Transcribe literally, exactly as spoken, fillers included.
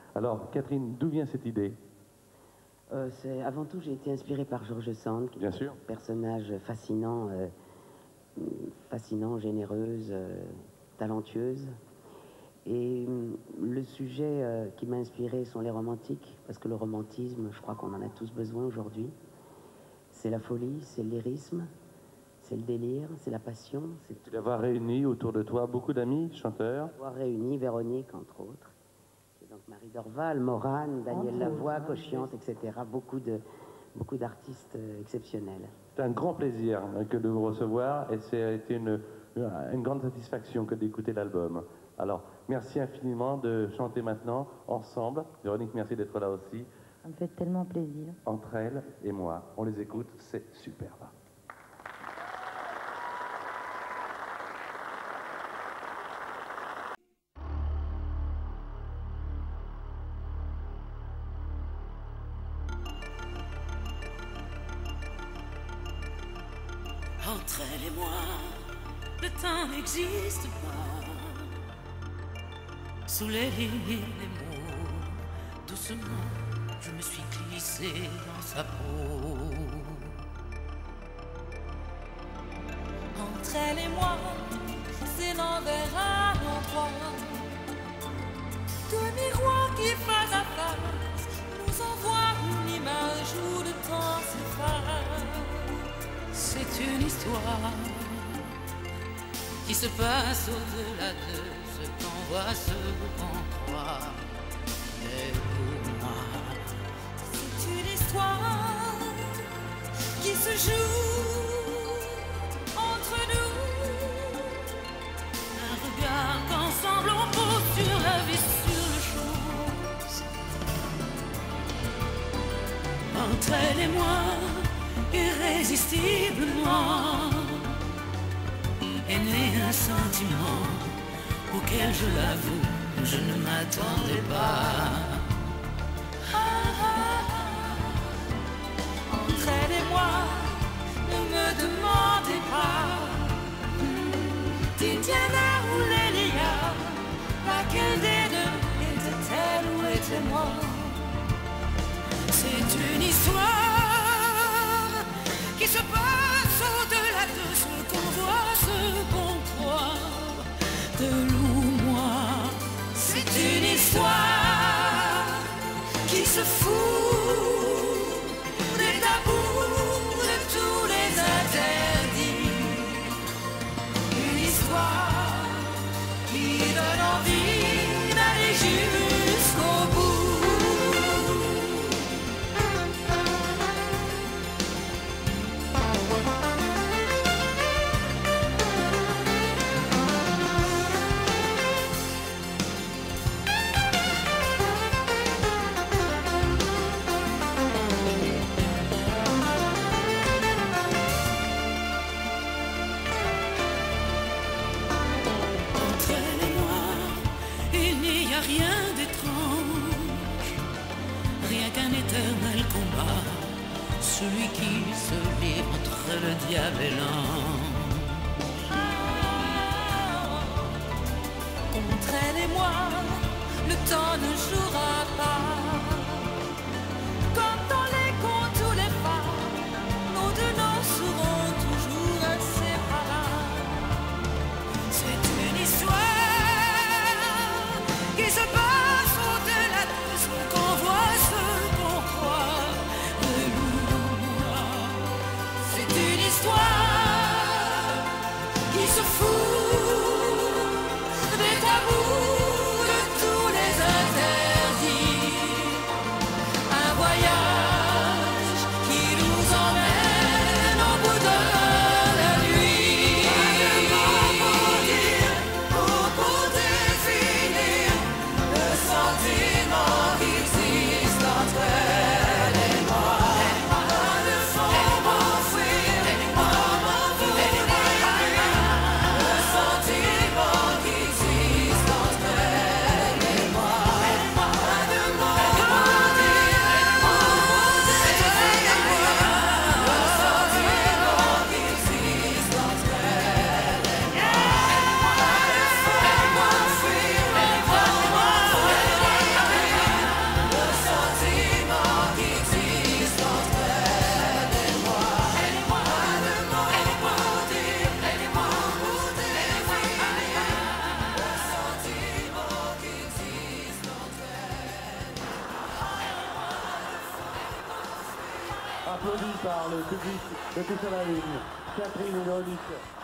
Alors, Catherine, d'où vient cette idée? euh, c'est, Avant tout, j'ai été inspirée par George Sand, qui Bien est sûr. un personnage fascinant, euh, fascinant, généreuse, euh, talentueuse. Et euh, le sujet euh, qui m'a inspirée sont les romantiques, parce que le romantisme, je crois qu'on en a tous besoin aujourd'hui. C'est la folie, c'est le lyrisme, c'est le délire, c'est la passion. C'est tout. D'avoir réuni autour de toi beaucoup d'amis, chanteurs. Avoir réuni Véronique, entre autres, et donc Marie Dorval, Morane, Daniel Lavoie, Cochiante, et cetera. Beaucoup de, beaucoup d'artistes euh, exceptionnels. C'est un grand plaisir euh, que de vous recevoir et c'est une, une grande satisfaction que d'écouter l'album. Alors, merci infiniment de chanter maintenant ensemble. Véronique, merci d'être là aussi. Ça me fait tellement plaisir. Entre elle et moi, on les écoute, c'est superbe. Entre elle et moi, le temps n'existe pas. Sous les lignes, les mots, doucement, je me suis glissé dans sa peau. Entre elle et moi, c'est l'envers à l'endroit. Deux miroirs qui face à face nous envoient une image où le temps s'efface. C'est une histoire qui se passe au-delà de ce qu'on voit, ce qu'on croit. Et pour moi, c'est une histoire qui se joue entre nous. Un regard qu'ensemble on pose sur la vie, sur le chose. Entre elle et moi, irrésistiblement est né un sentiment auquel, je l'avoue, je ne m'attendais pas. Ah, ah, ah. Entre elle et moi, ne me demandez pas Titiana ou Lélia, laquelle des deux était-elle ou était-moi? C'est une histoire qui se passe au-delà de ce qu'on voit, ce qu'on croit. De l'ou-moi, c'est une histoire qui se fout des tabous, de tous les interdits. Une histoire qui donne envie d'aller jusqu'au bout. rien d'étrange, rien qu'un éternel combat, celui qui se livre entre le diable et l'ange. Entre elle et moi, le temps ne jouera pas. Comme dans les contes ou les fables, nos deux noms seront toujours inséparables. C'est une histoire qui se passe au-delà de ce qu'on voit, ce qu'on croit. De l'oubli, c'est une histoire qui se fout des tabous, de tous les interdits. applaudi par le public de Tous à la Une, Catherine et Véronique.